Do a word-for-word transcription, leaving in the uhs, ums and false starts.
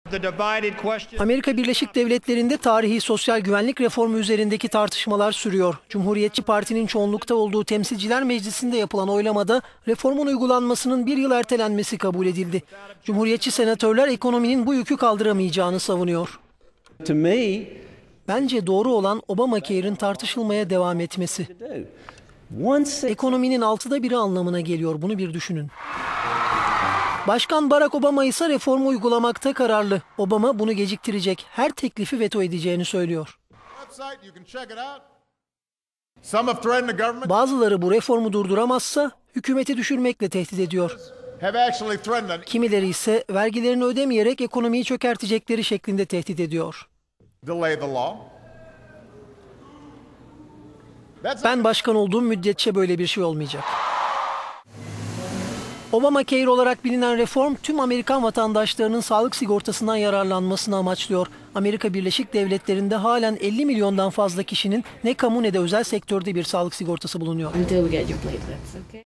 Amerika Birleşik Devletleri'nde tarihi sosyal güvenlik reformu üzerindeki tartışmalar sürüyor. Cumhuriyetçi Parti'nin çoğunlukta olduğu Temsilciler Meclisi'nde yapılan oylamada reformun uygulanmasının bir yıl ertelenmesi kabul edildi. Cumhuriyetçi senatörler ekonominin bu yükü kaldıramayacağını savunuyor. Bence doğru olan Obamacare'in tartışılmaya devam etmesi. Ekonominin altıda biri anlamına geliyor, bunu bir düşünün. Başkan Barack Obama ise reformu uygulamakta kararlı. Obama bunu geciktirecek, her teklifi veto edeceğini söylüyor. Bazıları bu reformu durduramazsa hükümeti düşürmekle tehdit ediyor. Kimileri ise vergilerini ödemeyerek ekonomiyi çökertecekleri şeklinde tehdit ediyor. Ben başkan olduğum müddetçe böyle bir şey olmayacak. Obamacare olarak bilinen reform tüm Amerikan vatandaşlarının sağlık sigortasından yararlanmasını amaçlıyor. Amerika Birleşik Devletleri'nde halen elli milyondan fazla kişinin ne kamu ne de özel sektörde bir sağlık sigortası bulunuyor.